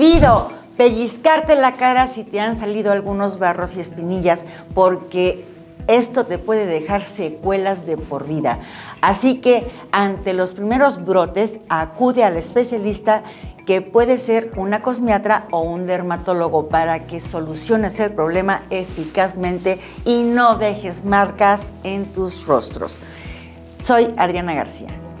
prohibido pellizcarte la cara si te han salido algunos barros y espinillas, porque esto te puede dejar secuelas de por vida. Así que ante los primeros brotes, acude al especialista, que puede ser una cosmiatra o un dermatólogo, para que soluciones el problema eficazmente y no dejes marcas en tus rostros. Soy Adriana García.